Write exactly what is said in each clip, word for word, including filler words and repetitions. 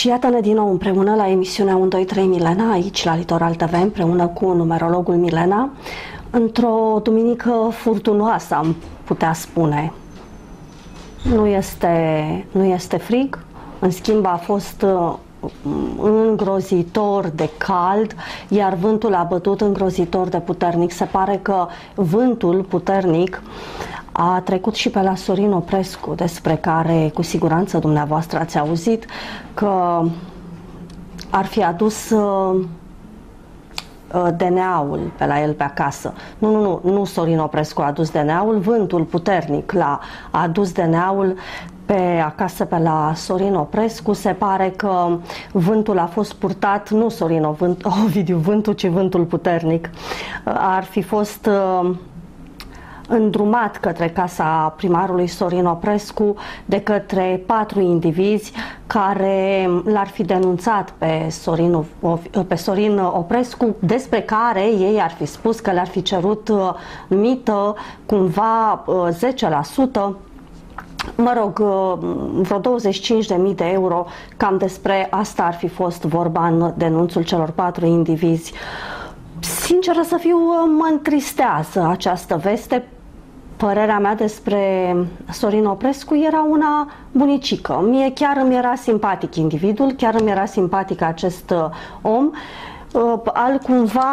Și iată-ne din nou împreună la emisiunea unu doi trei Milena, aici la Litoral T V, împreună cu numerologul Milena, într-o duminică furtunoasă, am putea spune. Nu este, nu este frig, în schimb a fost îngrozitor de cald, iar vântul a bătut îngrozitor de puternic. Se pare că vântul puternic a trecut și pe la Sorin Oprescu, despre care cu siguranță dumneavoastră ați auzit că ar fi adus uh, D N A-ul pe la el pe acasă. Nu, nu, nu, nu Sorin Oprescu a adus D N A-ul, vântul puternic l-a adus D N A-ul pe acasă pe la Sorin Oprescu. Se pare că vântul a fost purtat, nu Sorin Vânt, Ovidiu vântul, ci vântul puternic. Ar fi fost uh, îndrumat către casa primarului Sorin Oprescu de către patru indivizi care l-ar fi denunțat pe Sorin, pe Sorin Oprescu, despre care ei ar fi spus că le-ar fi cerut mită cumva zece la sută, mă rog, vreo douăzeci și cinci de mii de euro, cam despre asta ar fi fost vorba în denunțul celor patru indivizi. Sinceră să fiu, mă întristează această veste. Părerea mea despre Sorin Oprescu era una bunicică. Mie chiar îmi era simpatic individul, chiar îmi era simpatic acest om, al cumva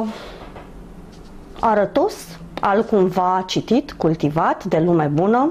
arătos, al cumva citit, cultivat, de lume bună.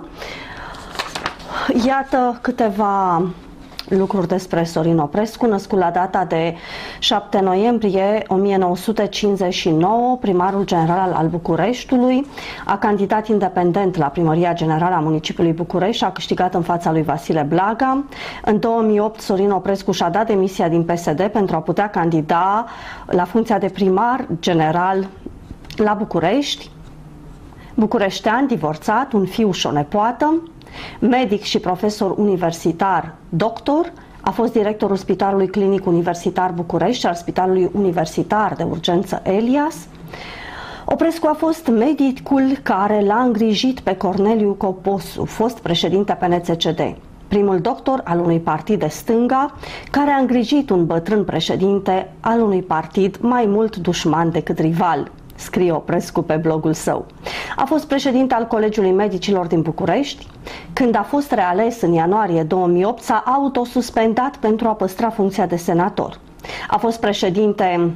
Iată câteva lucruri despre Sorin Oprescu, născut la data de șapte noiembrie o mie nouă sute cincizeci și nouă, primarul general al Bucureștiului, a candidat independent la Primăria Generală a Municipiului București și a câștigat în fața lui Vasile Blaga. În două mii opt, Sorin Oprescu și-a dat demisia din P S D pentru a putea candida la funcția de primar general la București. Bucureștean, divorțat, un fiu și o nepoată, medic și profesor universitar, doctor, a fost directorul Spitalului Clinic Universitar București și al Spitalului Universitar de Urgență Elias. Oprescu a fost medicul care l-a îngrijit pe Corneliu Coposu, fost președinte P N C C D, primul doctor al unui partid de stânga, care a îngrijit un bătrân președinte al unui partid mai mult dușman decât rival, scrie Oprescu pe blogul său. A fost președinte al Colegiului Medicilor din București. Când a fost reales în ianuarie două mii opt, s-a autosuspendat pentru a păstra funcția de senator. A fost președinte...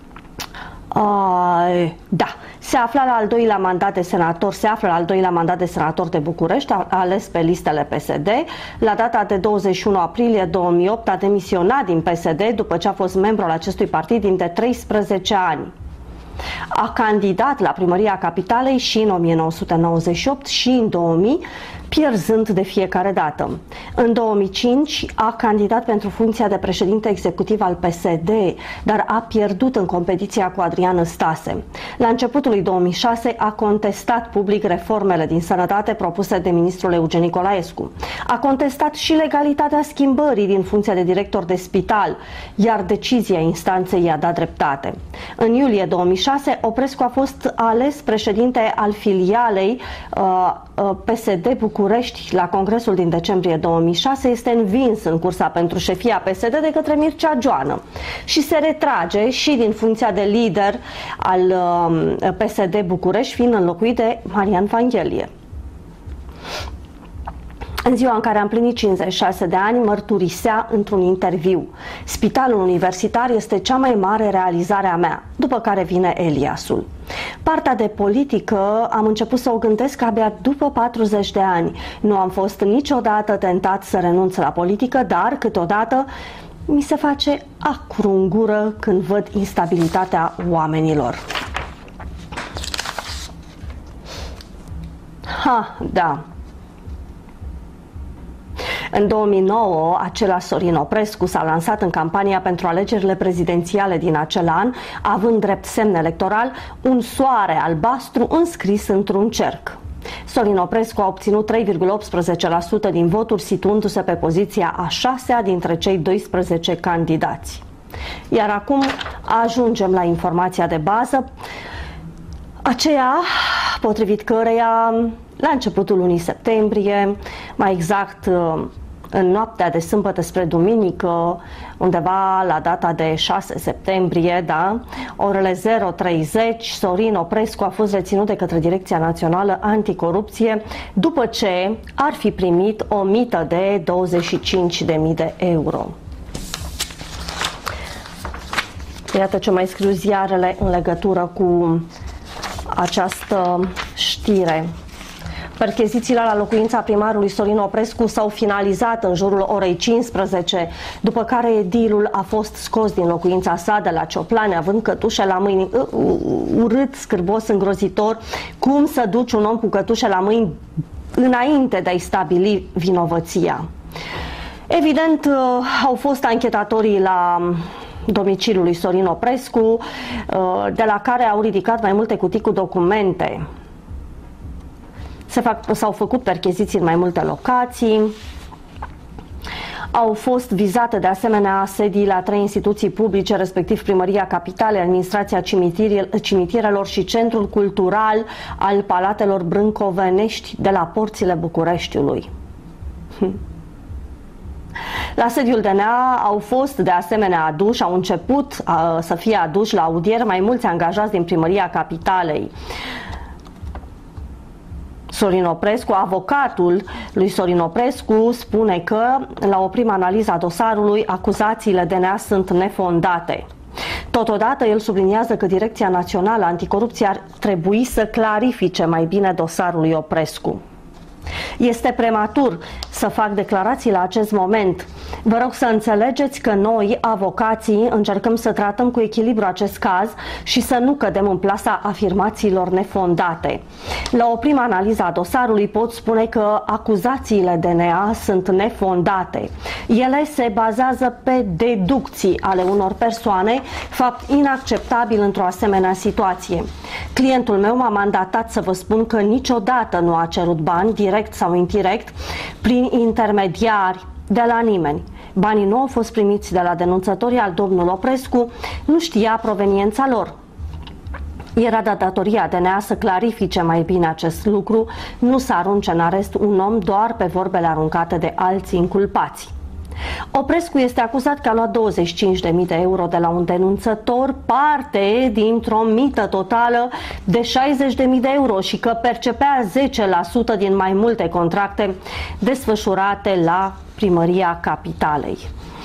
Uh, da, se afla la al doilea mandat de senator, se află la al doilea mandat de senator de București, a ales pe listele P S D. La data de douăzeci și unu aprilie două mii opt a demisionat din P S D după ce a fost membru al acestui partid timp de treisprezece ani. A candidat la Primăria Capitalei și în o mie nouă sute nouăzeci și opt și în două mii, pierzând de fiecare dată. În două mii cinci a candidat pentru funcția de președinte executiv al P S D, dar a pierdut în competiția cu Adrian Năstase. La începutul lui două mii șase a contestat public reformele din sănătate propuse de ministrul Eugen Nicolaescu. A contestat și legalitatea schimbării din funcția de director de spital, iar decizia instanței i-a dat dreptate. În iulie două mii șase, Oprescu a fost ales președinte al filialei uh, uh, P S D București la congresul din decembrie două mii șase, este învins în cursa pentru șefia P S D de către Mircea Joană și se retrage și din funcția de lider al uh, P S D București, fiind înlocuit de Marian Vanghelie. În ziua în care a împlinit cincizeci și șase de ani, mărturisea într-un interviu: spitalul universitar este cea mai mare realizare a mea, după care vine Eliasul. Partea de politică am început să o gândesc abia după patruzeci de ani. Nu am fost niciodată tentat să renunț la politică, dar câteodată mi se face acru în gură când văd instabilitatea oamenilor. Ha, da. În două mii nouă, acela Sorin Oprescu s-a lansat în campania pentru alegerile prezidențiale din acel an, având drept semn electoral un soare albastru înscris într-un cerc. Sorin Oprescu a obținut trei virgulă optsprezece la sută din voturi, situându-se pe poziția a șasea dintre cei doisprezece candidați. Iar acum ajungem la informația de bază, aceea potrivit căreia la începutul lunii septembrie, mai exact în noaptea de sâmbătă spre duminică, undeva la data de șase septembrie, da, orele zero treizeci, Sorin Oprescu a fost reținut de către Direcția Națională Anticorupție după ce ar fi primit o mită de douăzeci și cinci de mii de euro. Iată ce mai scriu ziarele în legătură cu această știre. Perchezițiile la locuința primarului Sorin Oprescu s-au finalizat în jurul orei cincisprezece, după care edilul a fost scos din locuința sa de la Cioplani, având cătușe la mâini. Urât, scârbos, îngrozitor, cum să duci un om cu cătușe la mâini înainte de a-i stabili vinovăția. Evident, au fost anchetatorii la domiciliul lui Sorin Oprescu, de la care au ridicat mai multe cutii cu documente. S-au făcut percheziții în mai multe locații. Au fost vizate de asemenea sedii la trei instituții publice, respectiv Primăria Capitalei, Administrația Cimitirelor și Centrul Cultural al Palatelor Brâncovenești de la porțile Bucureștiului. La sediul D N A au fost de asemenea aduși, au început uh, să fie aduși la audier mai mulți angajați din Primăria Capitalei. Sorin Oprescu, avocatul lui Sorin Oprescu, spune că la o primă analiză a dosarului, acuzațiile D N A sunt nefondate. Totodată, el subliniază că Direcția Națională Anticorupție ar trebui să clarifice mai bine dosarul lui Oprescu. Este prematur să fac declarații la acest moment. Vă rog să înțelegeți că noi, avocații, încercăm să tratăm cu echilibru acest caz și să nu cădem în plasa afirmațiilor nefondate. La o primă analiză a dosarului pot spune că acuzațiile D N A sunt nefondate. Ele se bazează pe deducții ale unor persoane, fapt inacceptabil într-o asemenea situație. Clientul meu m-a mandatat să vă spun că niciodată nu a cerut bani, direct sau indirect, prin intermediari, de la nimeni. Banii nu au fost primiți de la denunțătorii al domnului Oprescu, nu știa proveniența lor. Era de datoria D N A să clarifice mai bine acest lucru, nu să arunce în arest un om doar pe vorbele aruncate de alți inculpați. Oprescu este acuzat că a luat douăzeci și cinci de mii de euro de la un denunțător, parte dintr-o mită totală de șaizeci de mii de euro și că percepea zece la sută din mai multe contracte desfășurate la Primăria Capitalei.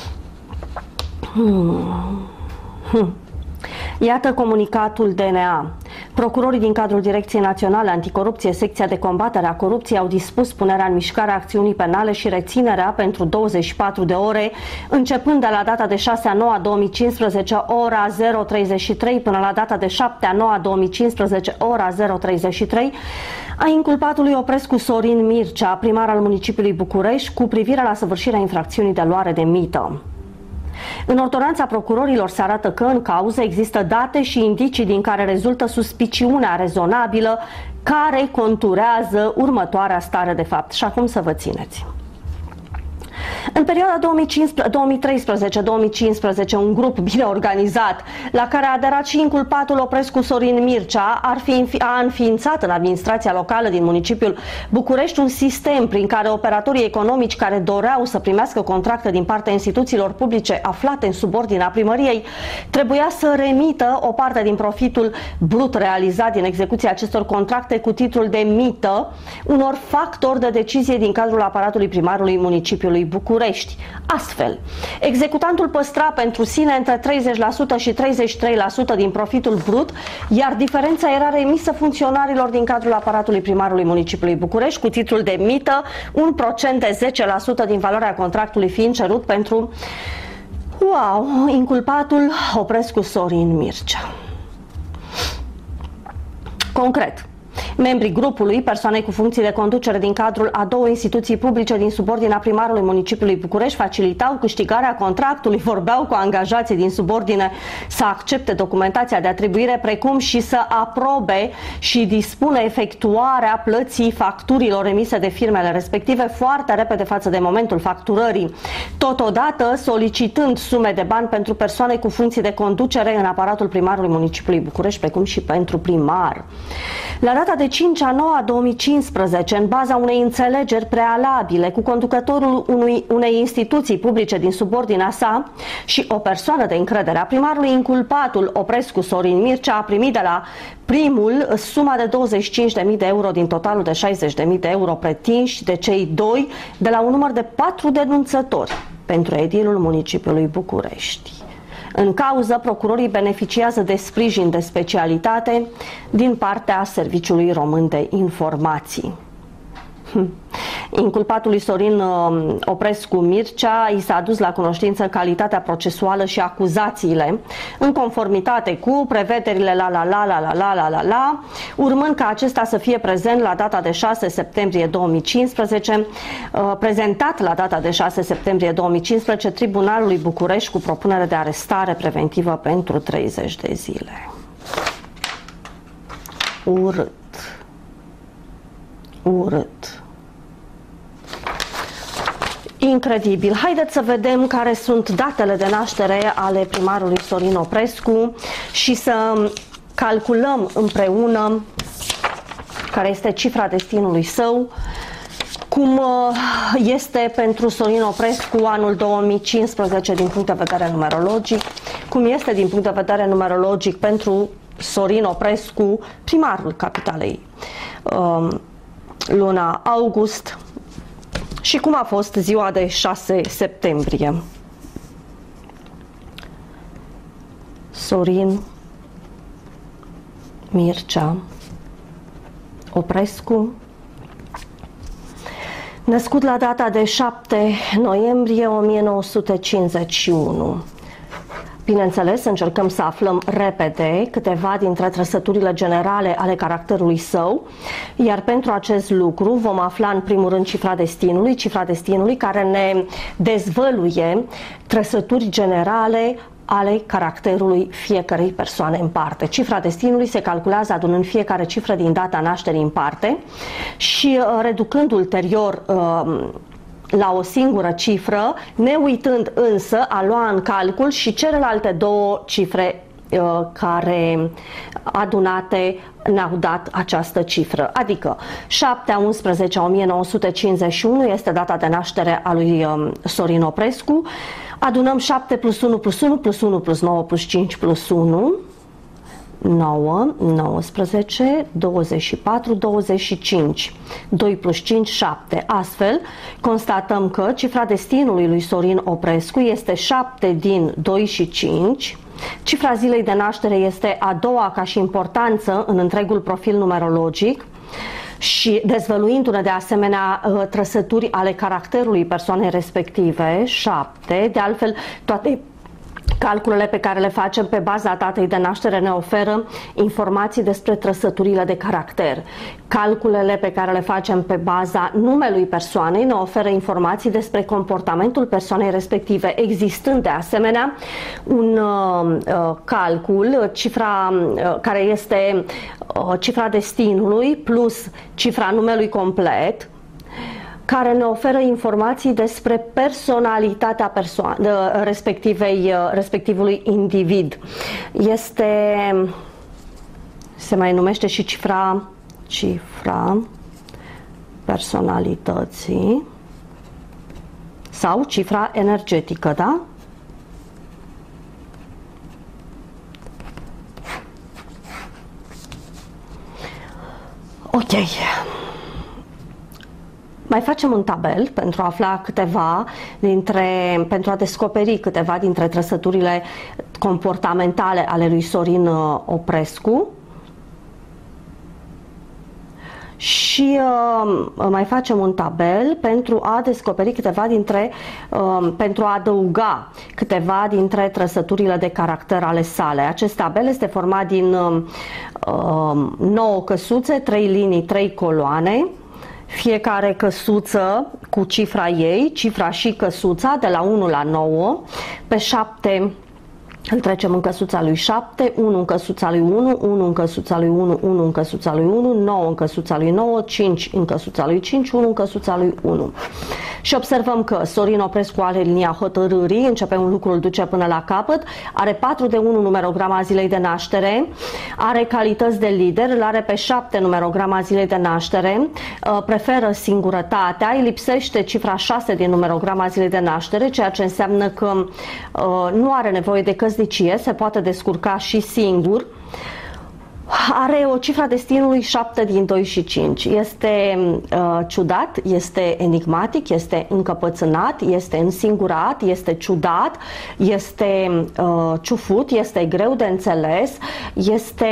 Hmm. Hmm. Iată comunicatul D N A. Procurorii din cadrul Direcției Naționale Anticorupție, secția de combatere a corupției, au dispus punerea în mișcare a acțiunii penale și reținerea pentru douăzeci și patru de ore, începând de la data de șase a noua două mii cincisprezece, ora zero treizeci și trei, până la data de șapte a noua două mii cincisprezece, ora zero treizeci și trei, a inculpatului Oprescu Sorin Mircea, primar al municipiului București, cu privire la săvârșirea infracțiunii de luare de mită. În ordonanța procurorilor se arată că în cauză există date și indicii din care rezultă suspiciunea rezonabilă care conturează următoarea stare de fapt. Și acum să vă țineți. În perioada două mii treisprezece două mii cincisprezece, un grup bine organizat, la care a aderat și inculpatul Oprescu Sorin Mircea, ar fi, a înființat în administrația locală din municipiul București un sistem prin care operatorii economici care doreau să primească contracte din partea instituțiilor publice aflate în subordinea primăriei trebuia să remită o parte din profitul brut realizat din execuția acestor contracte cu titlul de mită unor factori de decizie din cadrul aparatului primarului municipiului București. Astfel, executantul păstra pentru sine între treizeci la sută și treizeci și trei la sută din profitul brut, iar diferența era remisă funcționarilor din cadrul aparatului primarului municipiului București cu titlul de mită, un procent de zece la sută din valoarea contractului fiind cerut pentru, wow, inculpatul Oprescu Sorin Mircea. Concret, membrii grupului, persoane cu funcții de conducere din cadrul a două instituții publice din subordinea primarului municipiului București, facilitau câștigarea contractului, vorbeau cu angajații din subordine să accepte documentația de atribuire, precum și să aprobe și dispune efectuarea plății facturilor emise de firmele respective foarte repede față de momentul facturării, totodată solicitând sume de bani pentru persoane cu funcții de conducere în aparatul primarului municipiului București, precum și pentru primar. La data de de cinci a nouă a două mii cincisprezece, în baza unei înțelegeri prealabile cu conducătorul unui, unei instituții publice din subordinea sa și o persoană de încredere a primarului, inculpatul Oprescu Sorin Mircea a primit de la primul suma de douăzeci și cinci de mii de euro din totalul de șaizeci de mii de euro pretinși de cei doi de la un număr de patru denunțători pentru edilul municipiului București. În cauză, procurorii beneficiază de sprijin de specialitate din partea Serviciului Român de Informații. Inculpatului Sorin Oprescu Mircea i s-a adus la cunoștință calitatea procesuală și acuzațiile în conformitate cu prevederile la la la la la la la la la, urmând ca acesta să fie prezent la data de șase septembrie două mii cincisprezece, prezentat la data de șase septembrie două mii cincisprezece Tribunalului București cu propunere de arestare preventivă pentru treizeci de zile. Urât. Urât. Incredibil. Haideți să vedem care sunt datele de naștere ale primarului Sorin Oprescu și să calculăm împreună care este cifra destinului său, cum este pentru Sorin Oprescu anul două mii cincisprezece din punct de vedere numerologic, cum este din punct de vedere numerologic pentru Sorin Oprescu, primarul capitalei, luna august, și cum a fost ziua de șase septembrie. Sorin Mircea Oprescu, născut la data de șapte noiembrie o mie nouă sute cincizeci și unu. Bineînțeles, încercăm să aflăm repede câteva dintre trăsăturile generale ale caracterului său, iar pentru acest lucru vom afla în primul rând cifra destinului, cifra destinului care ne dezvăluie trăsături generale ale caracterului fiecărei persoane în parte. Cifra destinului se calculează adunând fiecare cifră din data nașterii în parte și reducând ulterior la o singură cifră, ne uitând însă a lua în calcul și celelalte două cifre uh, care adunate ne-au dat această cifră. Adică șapte a unsprezece a o mie nouă sute cincizeci și unu este data de naștere a lui uh, Sorin Oprescu. Adunăm șapte plus unu plus unu plus unu plus nouă plus cinci plus unu, nouă, nouăsprezece, douăzeci și patru, douăzeci și cinci, doi plus cinci, șapte. Astfel, constatăm că cifra destinului lui Sorin Oprescu este șapte din doi și cinci. Cifra zilei de naștere este a doua ca și importanță în întregul profil numerologic și dezvăluindu-ne de asemenea trăsături ale caracterului persoanei respective, șapte. De altfel, toate calculele pe care le facem pe baza datei de naștere ne oferă informații despre trăsăturile de caracter. Calculele pe care le facem pe baza numelui persoanei ne oferă informații despre comportamentul persoanei respective, existând de asemenea un uh, calcul, cifra uh, care este uh, cifra destinului plus cifra numelui complet, care ne oferă informații despre personalitatea persoanei respectivei, respectivului individ. Este, se mai numește și cifra, cifra personalității sau cifra energetică, da? Ok. Mai facem un tabel pentru a afla câteva dintre, pentru a descoperi câteva dintre trăsăturile comportamentale ale lui Sorin Oprescu. Și uh, mai facem un tabel pentru a descoperi câteva dintre, uh, pentru a adăuga câteva dintre trăsăturile de caracter ale sale. Acest tabel este format din uh, nouă căsuțe, trei linii, trei coloane. Fiecare căsuță cu cifra ei, cifra și căsuța de la unu la nouă, pe șapte îl trecem în căsuța lui șapte, unu în căsuța lui unu, unu în căsuța lui unu, unu în căsuța lui unu, nouă în căsuța lui nouă, cinci în căsuța lui cinci, unu în căsuța lui unu. Și observăm că Sorin Oprescu are linia hotărârii, începe un lucru, îl duce până la capăt, are patru de unu numerograma zilei de naștere, are calități de lider, îl are pe șapte numerograma zilei de naștere, preferă singurătatea, îi lipsește cifra șase din numerograma zilei de naștere, ceea ce înseamnă că nu are nevoie de căsnicie, se poate descurca și singur. Are o cifra destinului șapte din doi și cinci. Este uh, ciudat, este enigmatic, este încăpățânat, este însingurat, este ciudat, este uh, ciufut, este greu de înțeles, este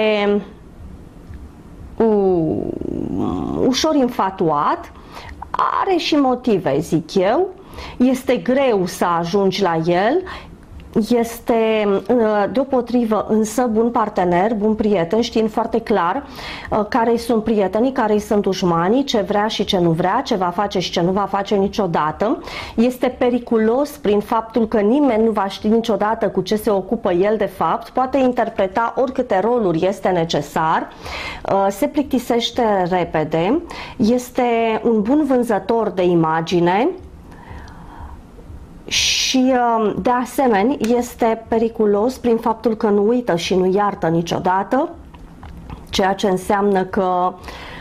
uh, ușor infatuat, are și motive, zic eu, este greu să ajungi la el. Este deopotrivă însă bun partener, bun prieten, știind foarte clar care sunt prietenii, care sunt dușmanii, ce vrea și ce nu vrea, ce va face și ce nu va face niciodată. Este periculos prin faptul că nimeni nu va ști niciodată cu ce se ocupă el de fapt, poate interpreta oricâte roluri este necesar, se plictisește repede, este un bun vânzător de imagine, și de asemenea este periculos prin faptul că nu uită și nu iartă niciodată, ceea ce înseamnă că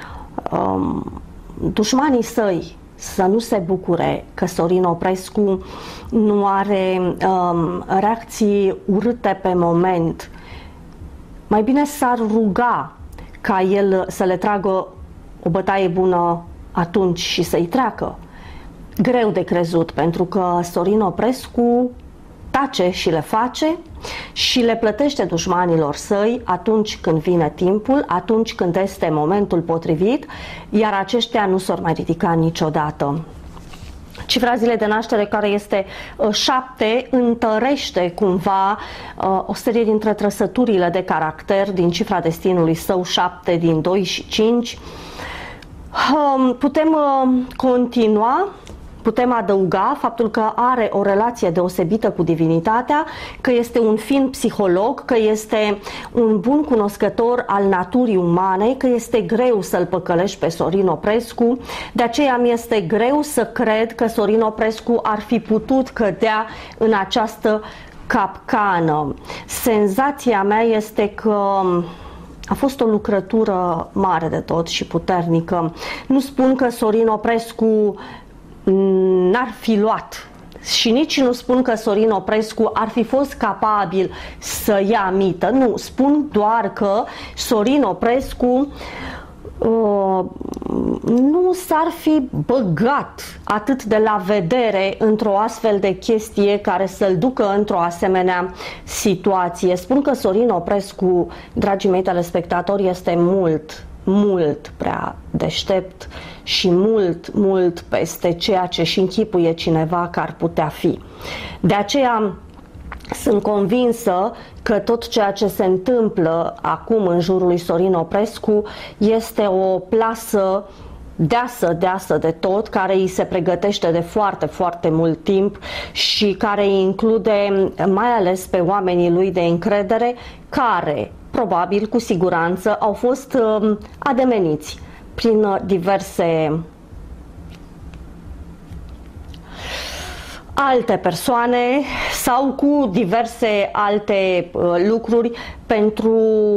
um, dușmanii săi să nu se bucure că Sorin Oprescu nu are um, reacții urâte pe moment. Mai bine s-ar ruga ca el să le tragă o bătaie bună atunci și să-i treacă. Greu de crezut, pentru că Sorin Oprescu tace și le face și le plătește dușmanilor săi atunci când vine timpul, atunci când este momentul potrivit, iar aceștia nu s-or mai ridica niciodată. Cifra zilei de naștere, care este șapte, întărește cumva uh, o serie dintre trăsăturile de caracter din cifra destinului său șapte din doi și cinci. Uh, putem uh, continua. Putem adăuga faptul că are o relație deosebită cu divinitatea, că este un fin psiholog, că este un bun cunoscător al naturii umane, că este greu să-l păcălești pe Sorin Oprescu. De aceea mi este greu să cred că Sorin Oprescu ar fi putut cădea în această capcană. Senzația mea este că a fost o lucrătură mare de tot și puternică. Nu spun că Sorin Oprescu n-ar fi luat și nici nu spun că Sorin Oprescu ar fi fost capabil să ia mită. Nu, spun doar că Sorin Oprescu uh, nu s-ar fi băgat atât de la vedere într-o astfel de chestie care să-l ducă într-o asemenea situație. Spun că Sorin Oprescu, dragii mei telespectatori, este mult, mult prea deștept și mult, mult peste ceea ce și închipuie cineva că ar putea fi. De aceea sunt convinsă că tot ceea ce se întâmplă acum în jurul lui Sorin Oprescu este o plasă deasă, deasă de tot, care îi se pregătește de foarte, foarte mult timp și care îi include mai ales pe oamenii lui de încredere, care probabil, cu siguranță, au fost uh, ademeniți prin uh, diverse alte persoane sau cu diverse alte uh, lucruri pentru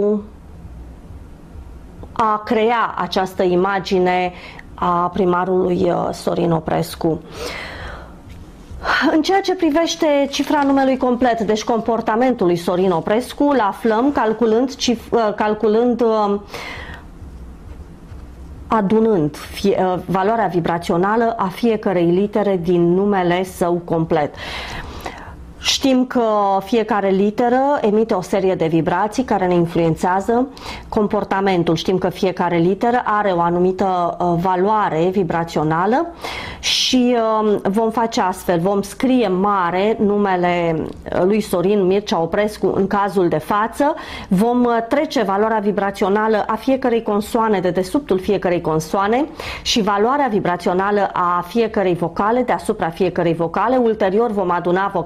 a crea această imagine a primarului uh, Sorin Oprescu. În ceea ce privește cifra numelui complet, deci comportamentul lui Sorin Oprescu, îl aflăm calculând, cif, calculând adunând fie, valoarea vibrațională a fiecărei litere din numele său complet. Știm că fiecare literă emite o serie de vibrații care ne influențează comportamentul. Știm că fiecare literă are o anumită valoare vibrațională și vom face astfel. Vom scrie mare numele lui Sorin Mircea Oprescu în cazul de față. Vom trece valoarea vibrațională a fiecărei consoane de dedesubtul fiecărei consoane și valoarea vibrațională a fiecărei vocale deasupra fiecărei vocale. Ulterior vom aduna vocale separate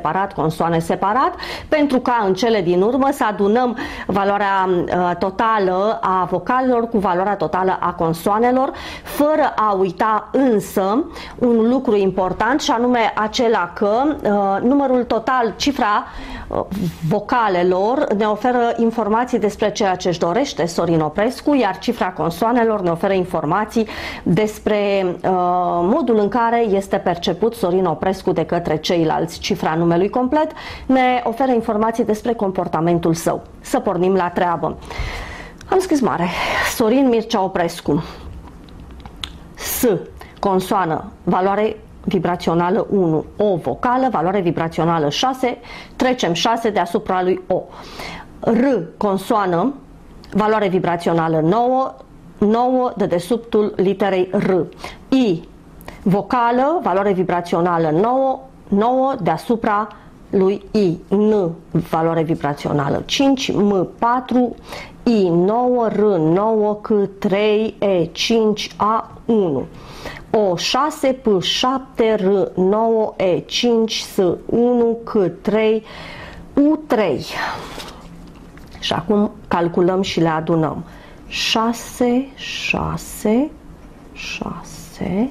separat, consoane separat, pentru ca în cele din urmă să adunăm valoarea uh, totală a vocalelor cu valoarea totală a consoanelor, fără a uita însă un lucru important, și anume acela că uh, numărul total, cifra uh, vocalelor ne oferă informații despre ceea ce își dorește Sorin Oprescu, iar cifra consoanelor ne oferă informații despre uh, modul în care este perceput Sorin Oprescu de către ceilalți. Cifra numelui complet ne oferă informații despre comportamentul său. Să pornim la treabă. Am scris mare. Sorin Mircea Oprescu. S, consoană, valoare vibrațională unu, O vocală, valoare vibrațională șase, trecem șase deasupra lui O. R, consoană, valoare vibrațională nouă, nouă de dedesubtul literei R. I, vocală, valoare vibrațională nouă, nouă deasupra lui I. N, valoare vibrațională cinci, M patru, I nouă, R nouă, C trei, E cinci, A unu. O șase, P șapte, R nouă, E cinci, S unu, C trei, U trei. Și acum calculăm și le adunăm. șase, șase, șase,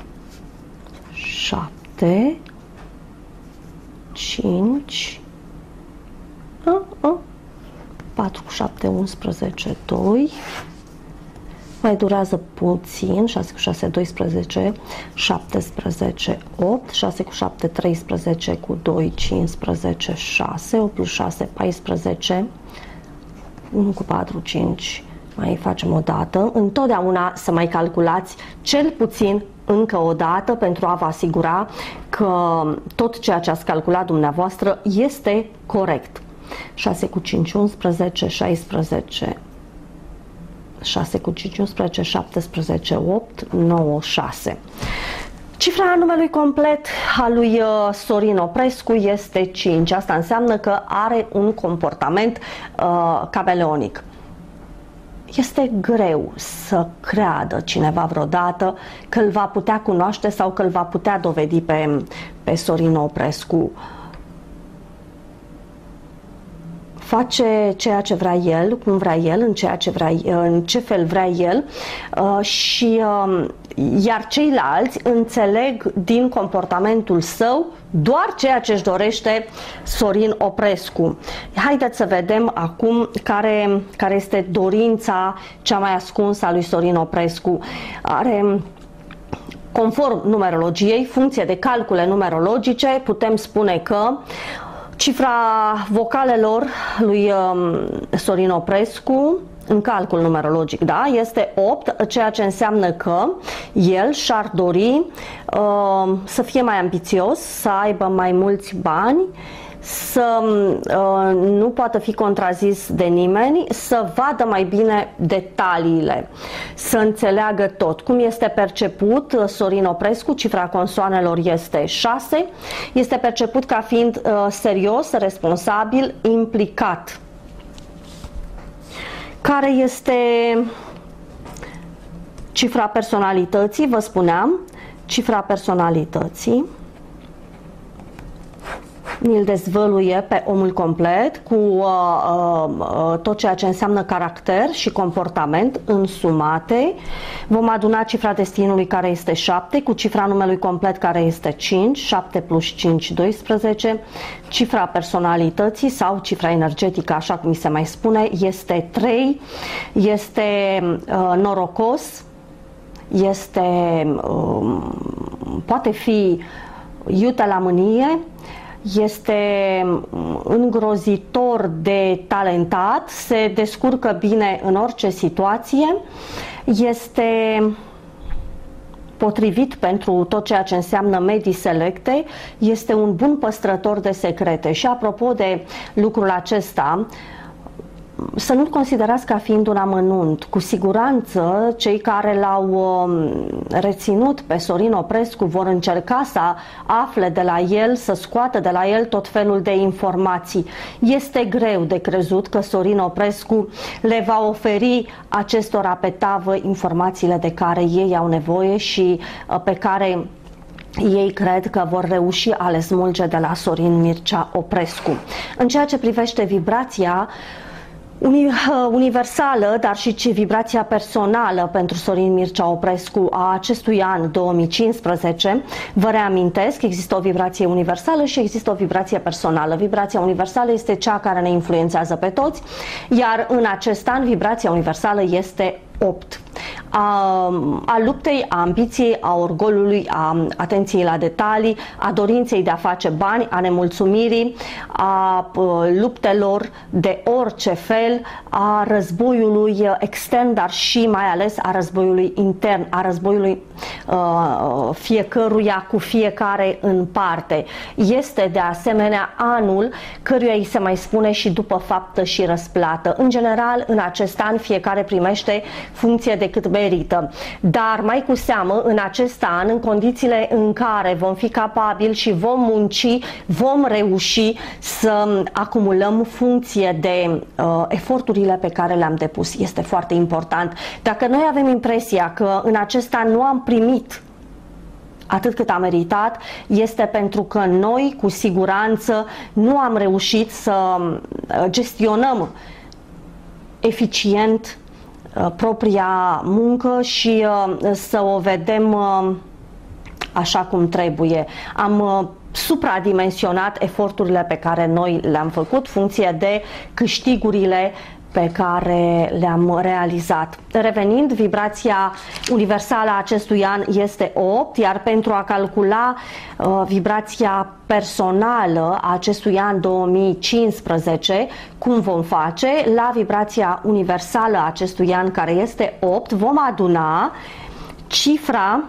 șapte, cinci, a, a, patru cu șapte, unsprezece, doi, mai durează puțin, șase cu șase, doisprezece, șaptesprezece, opt, șase cu șapte, treisprezece, cu doi, cincisprezece, șase, opt plus șase, paisprezece, unu cu patru, cinci, mai facem o dată. Întotdeauna să mai calculați cel puțin încă o dată pentru a vă asigura că tot ceea ce ați calculat dumneavoastră este corect. șase cu cinci, unsprezece, șaisprezece, șase cu cinci, unsprezece, șaptesprezece, opt, nouă, șase. Cifra numelui complet a lui Sorin Oprescu este cinci. Asta înseamnă că are un comportament uh, cameleonic. Este greu să creadă cineva vreodată că îl va putea cunoaște sau că îl va putea dovedi pe, pe Sorin Oprescu. Face ceea ce vrea el, cum vrea el, în, ceea ce vrea, în ce fel vrea el uh, și uh, iar ceilalți înțeleg din comportamentul său doar ceea ce își dorește Sorin Oprescu. Haideți să vedem acum care, care este dorința cea mai ascunsă a lui Sorin Oprescu. Are, conform numerologiei, funcție de calcule numerologice, putem spune că cifra vocalelor lui um, Sorin Oprescu, în calcul numerologic, da, este opt, ceea ce înseamnă că el și-ar dori uh, să fie mai ambițios, să aibă mai mulți bani, să uh, nu poată fi contrazis de nimeni, să vadă mai bine detaliile, să înțeleagă tot. Cum este perceput Sorin Oprescu, cifra consoanelor este șase, este perceput ca fiind uh, serios, responsabil, implicat. Care este cifra personalității? Vă spuneam, cifra personalității ni-l dezvăluie pe omul complet cu uh, uh, tot ceea ce înseamnă caracter și comportament însumate. Vom aduna cifra destinului, care este șapte, cu cifra numelui complet, care este cinci, șapte plus cinci, doisprezece. Cifra personalității sau cifra energetică, așa cum se mai spune, este trei, este uh, norocos, este, uh, poate fi iute la mânie, este îngrozitor de talentat, se descurcă bine în orice situație, este potrivit pentru tot ceea ce înseamnă medii selecte, este un bun păstrător de secrete. Și apropo de lucrul acesta, să nu-l considerați ca fiind un amănunt. Cu siguranță cei care l-au reținut pe Sorin Oprescu vor încerca să afle de la el, să scoată de la el tot felul de informații. Este greu de crezut că Sorin Oprescu le va oferi acestora pe tavă informațiile de care ei au nevoie și pe care ei cred că vor reuși a le smulge de la Sorin Mircea Oprescu. În ceea ce privește vibrația universală, dar și vibrația personală pentru Sorin Mircea Oprescu a acestui an două mii cincisprezece, vă reamintesc, există o vibrație universală și există o vibrație personală. Vibrația universală este cea care ne influențează pe toți, iar în acest an vibrația universală este opt. A, a luptei, a ambiției, a orgolului, a atenției la detalii, a dorinței de a face bani, a nemulțumirii, a luptelor de orice fel, a războiului extern, dar și mai ales a războiului intern, a războiului uh, fiecăruia cu fiecare în parte. Este de asemenea anul căruia îi se mai spune și după faptă și răsplată. În general, în acest an fiecare primește funcție de cât merită, dar mai cu seamă în acest an, în condițiile în care vom fi capabili și vom munci, vom reuși să acumulăm funcție de uh, eforturile pe care le-am depus. Este foarte important. Dacă noi avem impresia că în acest an nu am primit atât cât am meritat, este pentru că noi cu siguranță nu am reușit să gestionăm eficient propria muncă și să o vedem așa cum trebuie. Am supradimensionat eforturile pe care noi le-am făcut, funcție de câștigurile pe care le-am realizat. Revenind, vibrația universală a acestui an este opt, iar pentru a calcula uh, vibrația personală a acestui an două mii cincisprezece, cum vom face? La vibrația universală a acestui an, care este opt, vom aduna cifra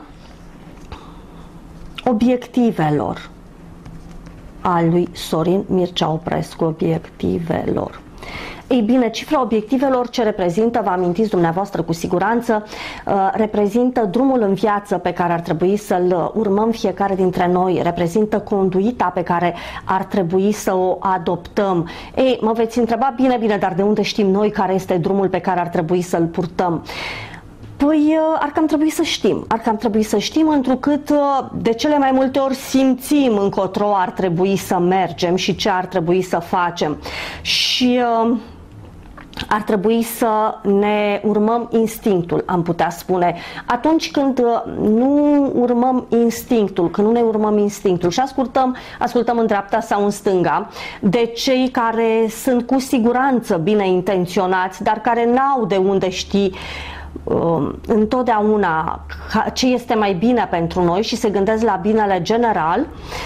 obiectivelor a lui Sorin Mircea Oprescu, obiectivelor. Ei bine, cifra obiectivelor ce reprezintă, vă amintiți dumneavoastră cu siguranță, reprezintă drumul în viață pe care ar trebui să-l urmăm fiecare dintre noi, reprezintă conduita pe care ar trebui să o adoptăm. Ei, mă veți întreba, bine, bine, dar de unde știm noi care este drumul pe care ar trebui să-l purtăm? Păi ar cam trebui să știm, ar cam trebui să știm, întrucât de cele mai multe ori simțim încotro ar trebui să mergem și ce ar trebui să facem. Și uh, ar trebui să ne urmăm instinctul, am putea spune. Atunci când nu urmăm instinctul, când nu ne urmăm instinctul și ascultăm, ascultăm în dreapta sau în stânga de cei care sunt cu siguranță bine intenționați, dar care n-au de unde ști întotdeauna ce este mai bine pentru noi și se gândesc la binele general,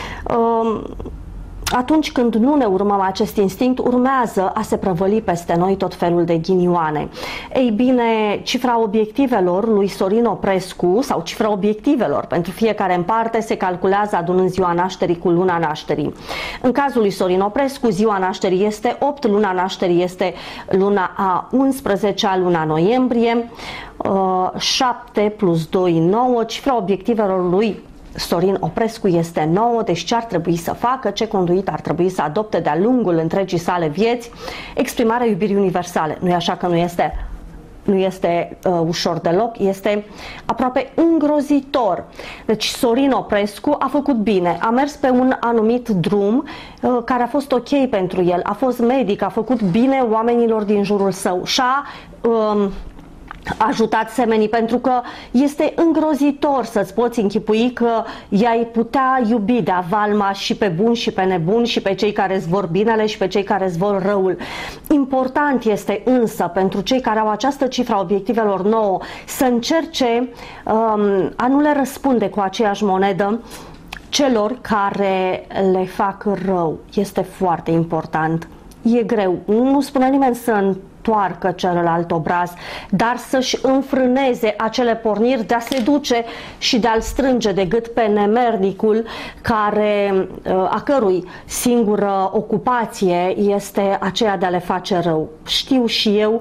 atunci când nu ne urmăm acest instinct, urmează a se prăvăli peste noi tot felul de ghinioane. Ei bine, cifra obiectivelor lui Sorin Oprescu, sau cifra obiectivelor pentru fiecare în parte, se calculează adunând ziua nașterii cu luna nașterii. În cazul lui Sorin Oprescu, ziua nașterii este opt, luna nașterii este luna a unsprezecea, luna noiembrie, șapte plus doi, nouă, cifra obiectivelor lui Sorin Oprescu este nouă, deci ce ar trebui să facă, ce conduită ar trebui să adopte de-a lungul întregii sale vieți? Exprimarea iubirii universale. Nu e așa că nu este, nu este uh, ușor deloc, este aproape îngrozitor. Deci Sorin Oprescu a făcut bine, a mers pe un anumit drum uh, care a fost ok pentru el, a fost medic, a făcut bine oamenilor din jurul său și-a uh, ajutat semenii, pentru că este îngrozitor să-ți poți închipui că i-ai putea iubi de-a valma și pe buni și pe nebuni și pe cei care îți vor binele și pe cei care îți vor răul. Important este însă pentru cei care au această cifra obiectivelor nouă să încerce um, a nu le răspunde cu aceeași monedă celor care le fac rău. Este foarte important. E greu. Nu spune nimeni să întoarcă celălalt obraz, dar să-și înfrâneze acele porniri de a se duce și de a-l strânge de gât pe nemernicul care, a cărui singură ocupație este aceea de a le face rău. Știu și eu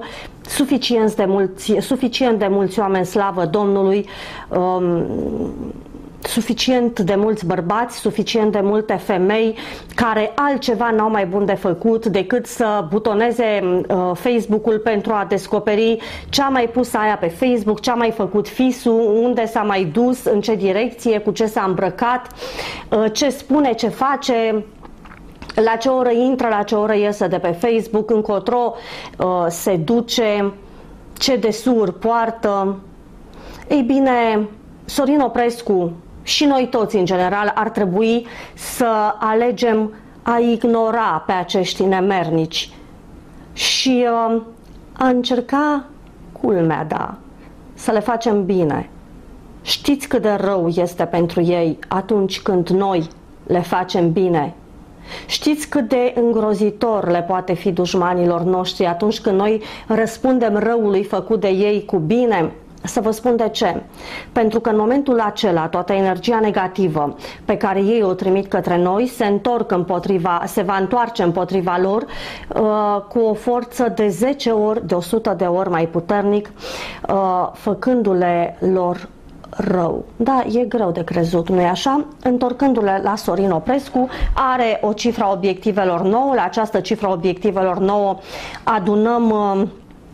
suficient de mulți, suficient de mulți oameni, slavă Domnului, um, suficient de mulți bărbați, suficient de multe femei care altceva n-au mai bun de făcut decât să butoneze uh, Facebook-ul pentru a descoperi ce a mai pus aia pe Facebook, ce a mai făcut fisul, unde s-a mai dus, în ce direcție, cu ce s-a îmbrăcat, uh, ce spune, ce face, la ce oră intră, la ce oră iese de pe Facebook, încotro uh, se duce, ce desuri poartă. Ei bine, Sorin Oprescu și noi toți în general ar trebui să alegem a ignora pe acești nemernici și uh, a încerca, culmea, da, să le facem bine. Știți cât de rău este pentru ei atunci când noi le facem bine? Știți cât de îngrozitor le poate fi dușmanilor noștri atunci când noi răspundem răului făcut de ei cu bine? Să vă spun de ce. Pentru că în momentul acela toată energia negativă pe care ei o trimit către noi se întorc împotriva, se va întoarce împotriva lor uh, cu o forță de zece ori, de o sută de ori mai puternic, uh, făcându-le lor rău. Da, e greu de crezut, nu-i așa? Întorcându-le la Sorin Oprescu, are o cifră obiectivelor nouă. La această cifră obiectivelor nouă adunăm uh,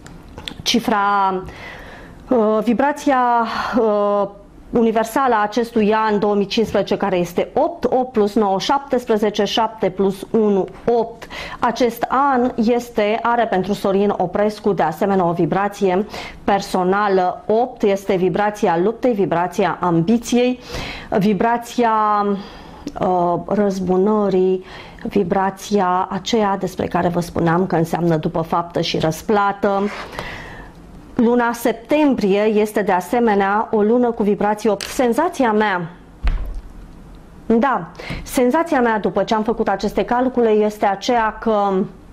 cifra Uh, vibrația uh, universală a acestui an două mii cincisprezece, care este opt, opt plus nouă, șaptesprezece, șapte plus unu, opt. Acest an este, are pentru Sorin Oprescu de asemenea o vibrație personală opt, este vibrația luptei, vibrația ambiției, vibrația uh, răzbunării, vibrația aceea despre care vă spuneam că înseamnă după faptă și răsplată. Luna septembrie este de asemenea o lună cu vibrații opt. Senzația mea, da, senzația mea după ce am făcut aceste calcule este aceea că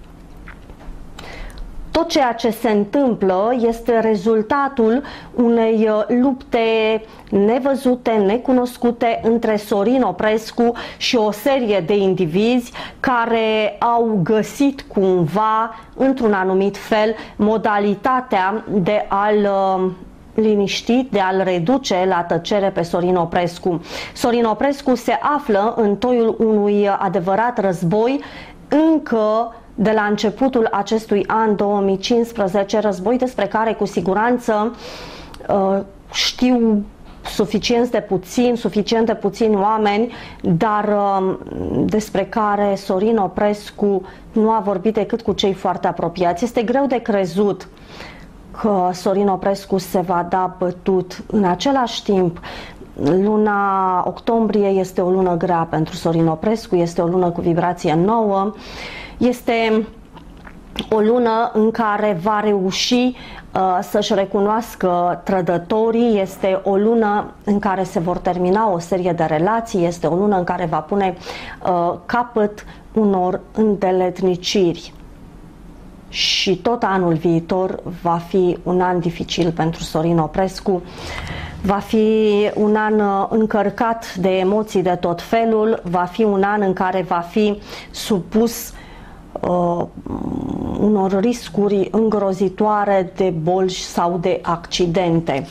tot ceea ce se întâmplă este rezultatul unei lupte nevăzute, necunoscute între Sorin Oprescu și o serie de indivizi care au găsit cumva, într-un anumit fel, modalitatea de a-l liniștit, de a-l reduce la tăcere pe Sorin Oprescu. Sorin Oprescu se află în toiul unui adevărat război încă de la începutul acestui an două mii cincisprezece, război despre care cu siguranță uh, știu suficient de puțin, suficient de puțini oameni, dar uh, despre care Sorin Oprescu nu a vorbit decât cu cei foarte apropiați. Este greu de crezut că Sorin Oprescu se va da bătut. În același timp, luna octombrie este o lună grea pentru Sorin Oprescu, este o lună cu vibrație nouă. Este o lună în care va reuși uh, să-și recunoască trădătorii, este o lună în care se vor termina o serie de relații, este o lună în care va pune uh, capăt unor îndeletniciri. Și tot anul viitor va fi un an dificil pentru Sorin Oprescu. Va fi un an încărcat de emoții de tot felul, va fi un an în care va fi supus Uh, unor riscuri îngrozitoare de boli sau de accidente.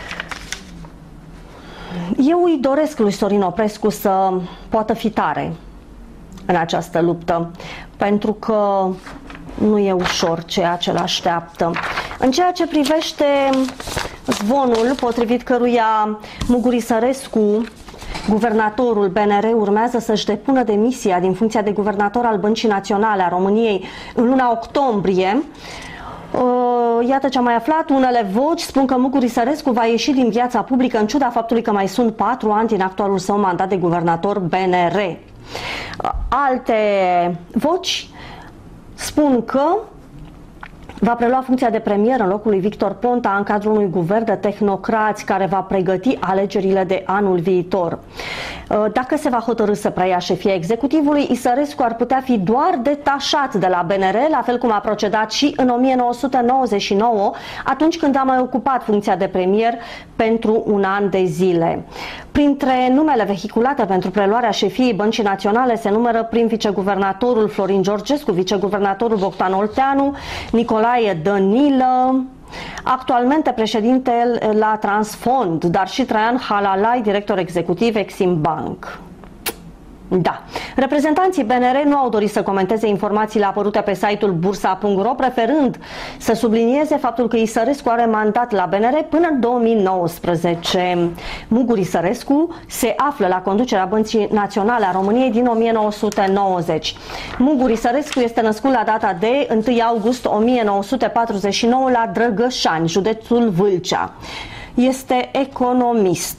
Eu îi doresc lui Sorin Oprescu să poată fi tare în această luptă, pentru că nu e ușor ceea ce l-așteaptă. În ceea ce privește zvonul potrivit căruia Muguri Sărescu, guvernatorul B N R, urmează să-și depună demisia din funcția de guvernator al Băncii Naționale a României în luna octombrie. Iată ce am mai aflat. Unele voci spun că Muguri Sărescu va ieși din viața publică în ciuda faptului că mai sunt patru ani din actualul său mandat de guvernator B N R. Alte voci spun că va prelua funcția de premier în locul lui Victor Ponta în cadrul unui guvern de tehnocrați care va pregăti alegerile de anul viitor. Dacă se va hotărî să preia șefia executivului, Isărescu ar putea fi doar detașat de la B N R, la fel cum a procedat și în o mie nouă sute nouăzeci și nouă, atunci când a mai ocupat funcția de premier pentru un an de zile. Printre numele vehiculate pentru preluarea șefiei Băncii Naționale se numără prim viceguvernatorul Florin Georgescu, viceguvernatorul Bogdan Olteanu, Nicolae Dănilă, actualmente președinte la Transfond, dar și Traian Halalai, director executiv Exim Bank. Da. Reprezentanții B N R nu au dorit să comenteze informațiile apărute pe site-ul bursa punct ro, preferând să sublinieze faptul că Isărescu are mandat la B N R până în două mii nouăsprezece. Mugur Isărescu se află la conducerea Băncii Naționale a României din o mie nouă sute nouăzeci. Mugur Isărescu este născut la data de întâi august o mie nouă sute patruzeci și nouă la Drăgășani, județul Vâlcea. Este economist.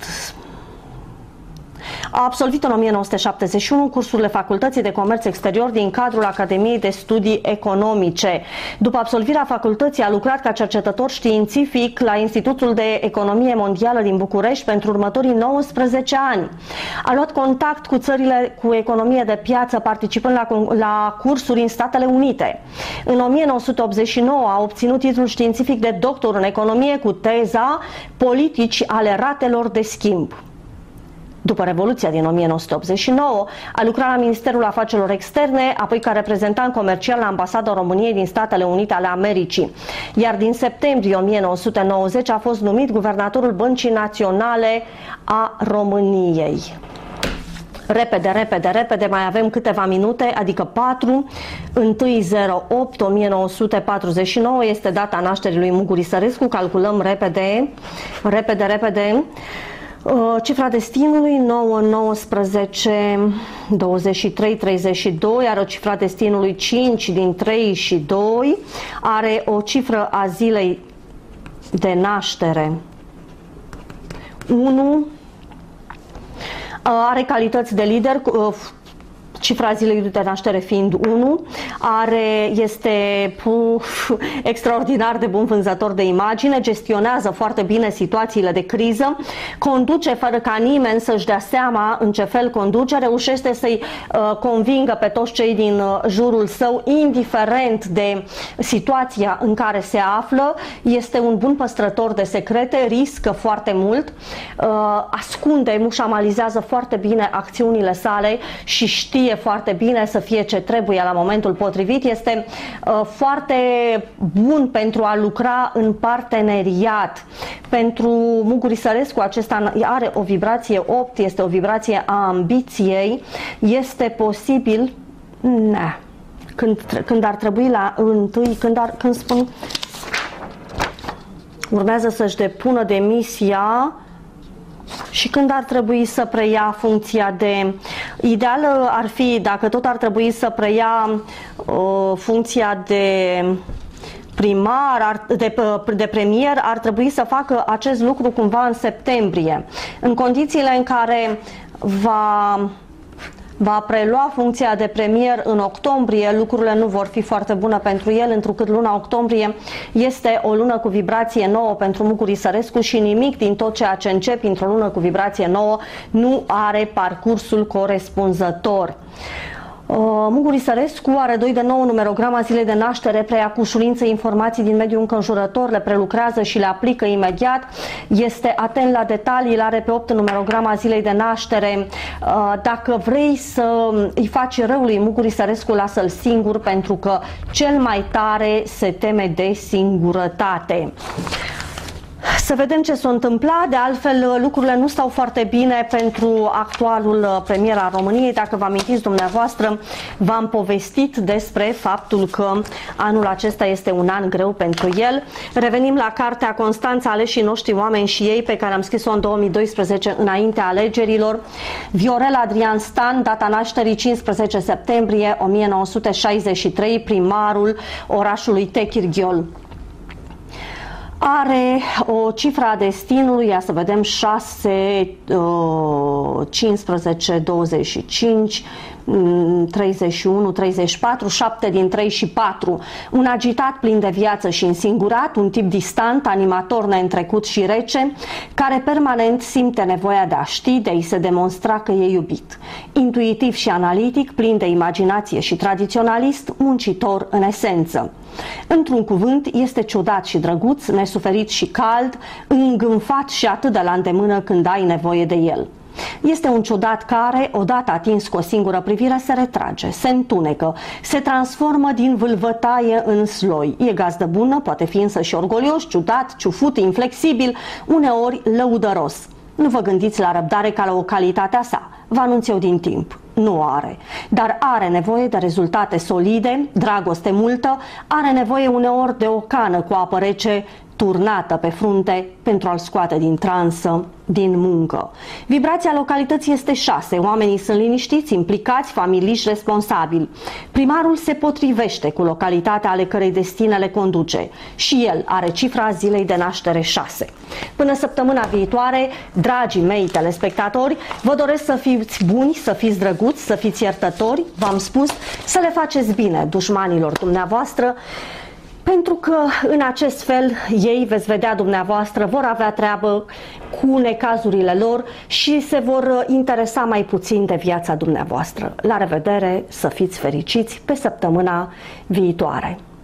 A absolvit în o mie nouă sute șaptezeci și unu cursurile Facultății de Comerț Exterior din cadrul Academiei de Studii Economice. După absolvirea facultății a lucrat ca cercetător științific la Institutul de Economie Mondială din București pentru următorii nouăsprezece ani. A luat contact cu țările cu economie de piață, participând la, la cursuri în Statele Unite. În o mie nouă sute optzeci și nouă a obținut titlul științific de doctor în economie cu teza Politici ale ratelor de schimb. După Revoluția din o mie nouă sute optzeci și nouă, a lucrat la Ministerul Afacerilor Externe, apoi ca reprezentant comercial la Ambasada României din Statele Unite ale Americii. Iar din septembrie o mie nouă sute nouăzeci a fost numit guvernatorul Băncii Naționale a României. Repede, repede, repede, mai avem câteva minute, adică patru. unu zero opt o mie nouă sute patruzeci și nouă este data nașterii lui Mugur Isărescu. Calculăm repede, repede, repede. Cifra destinului nouă, nouăsprezece, douăzeci și trei, treizeci și doi, are o cifra destinului cinci din treizeci și doi, are o cifră a zilei de naștere unu, are calități de lider, cifra zilei de naștere fiind unu, are, este puf, extraordinar de bun vânzător de imagine, gestionează foarte bine situațiile de criză, conduce fără ca nimeni să-și dea seama în ce fel conduce, reușește să-i uh, convingă pe toți cei din uh, jurul său, indiferent de situația în care se află, este un bun păstrător de secrete, riscă foarte mult, uh, ascunde, mușamalizează foarte bine acțiunile sale și știe foarte bine să fie ce trebuie la momentul potrivit. Este uh, foarte bun pentru a lucra în parteneriat. Pentru Mugur Isărescu acesta are o vibrație opt, este o vibrație a ambiției. Este posibil, ne, când, când ar trebui la întâi, când, ar, când spun urmează să-și depună demisia și când ar trebui să preia funcția de... Ideal ar fi, dacă tot ar trebui să preia uh, funcția de primar, de, de premier, ar trebui să facă acest lucru cumva în septembrie. În condițiile în care va... va prelua funcția de premier în octombrie, lucrurile nu vor fi foarte bune pentru el, întrucât luna octombrie este o lună cu vibrație nouă pentru Mugur Isărescu și nimic din tot ceea ce începi într-o lună cu vibrație nouă nu are parcursul corespunzător. Uh, Mugur Isărescu are doi de nouă, numerograma zilei de naștere, preia cu ușurință informații din mediul înconjurător, le prelucrează și le aplică imediat, este atent la detalii, îl are pe opt în numerograma zilei de naștere. Uh, dacă vrei să îi faci rău lui Mugur Isărescu, lasă-l singur, pentru că cel mai tare se teme de singurătate. Să vedem ce s-a întâmplat. De altfel, lucrurile nu stau foarte bine pentru actualul premier al României. Dacă vă amintiți dumneavoastră, v-am povestit despre faptul că anul acesta este un an greu pentru el. Revenim la cartea Constanța, aleșii noștri, oameni și ei, pe care am scris-o în două mii doisprezece, înaintea alegerilor. Viorel Adrian Stan, data nașterii cincisprezece septembrie o mie nouă sute șaizeci și trei, primarul orașului Techirghiol. Are o cifră a destinului, ia să vedem, șase, cincisprezece, douăzeci și cinci, treizeci și unu, treizeci și patru, șapte din trei și patru. Un agitat plin de viață și însingurat, un tip distant, animator neîntrecut și rece, care permanent simte nevoia de a ști, de a-i se demonstra că e iubit. Intuitiv și analitic, plin de imaginație și tradiționalist, muncitor în esență. Într-un cuvânt, este ciudat și drăguț, nesuferit și cald, îngânfat și atât de la îndemână când ai nevoie de el. Este un ciudat care, odată atins cu o singură privire, se retrage, se întunecă, se transformă din vâlvătaie în sloi. E gazdă bună, poate fi însă și orgolios, ciudat, ciufut, inflexibil, uneori lăudăros. Nu vă gândiți la răbdare ca la o calitate a sa. Vă anunț eu din timp. Nu o are. Dar are nevoie de rezultate solide, dragoste multă, are nevoie uneori de o cană cu apă rece turnată pe frunte pentru a-l scoate din transă, din muncă. Vibrația localității este șase. Oamenii sunt liniștiți, implicați, familiși, responsabili. Primarul se potrivește cu localitatea ale cărei destin le conduce. Și el are cifra zilei de naștere șase. Până săptămâna viitoare, dragii mei telespectatori, vă doresc să fiți buni, să fiți drăguți, să fiți iertători, v-am spus, să le faceți bine dușmanilor dumneavoastră, pentru că în acest fel ei, veți vedea dumneavoastră, vor avea treabă cu necazurile lor și se vor interesa mai puțin de viața dumneavoastră. La revedere, să fiți fericiți pe săptămâna viitoare!